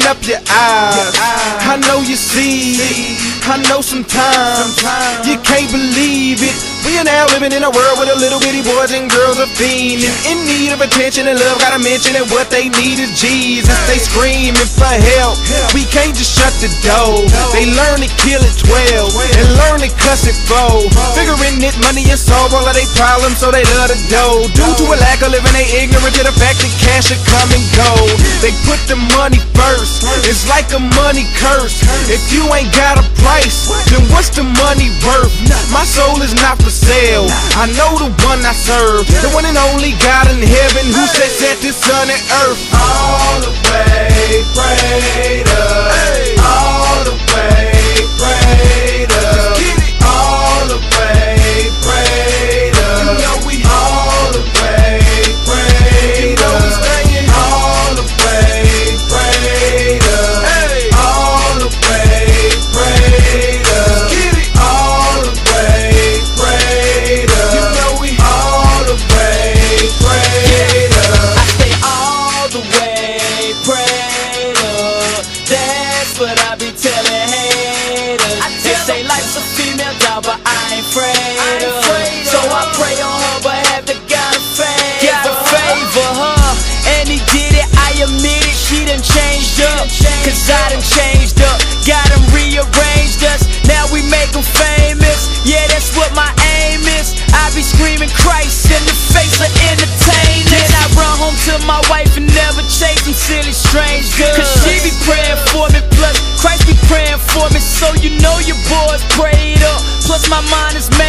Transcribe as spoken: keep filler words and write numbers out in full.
up your eyes. I know you see it. I know sometimes you can't believe it. We are now living in a world where the little bitty boys and girls are fiending, in need of attention and love. Gotta mention that what they need is Jesus. They screaming for help. We can't just shut the door. They learn to kill at twelve and learn to cuss at four. Figuring that money and solve all of their problems, so they love the dough. Due to a lack of living, they ignorant to the fact that cash should come and go. They put the money first. It's like a money curse. If you ain't got a price, then what's the money worth? My soul is not for sale. I know the one I serve, the one and only God in heaven, who said set the sun and earth. All the way greater, all the way greater, all the way greater, you know we all the way greater, all the way greater, all the way greater, all the way greater, you know we all the way greater. I say all the way greater. That's what I be telling haters. They say life's a female dog, but I ain't afraid of. So I pray on her behalf to God a favor. God a favor her, and he did it, I admit it. She done changed up, cause I done changed up. Got him rearranged us, now we make him famous. Yeah, that's what my aim is. I be screaming Christ in the face of entertainers. Then I run home to my wife and never chase some silly strange girls, cause she be praying for me, plus Christ be praying for me. So you know your boy's prayed up, plus my mind is made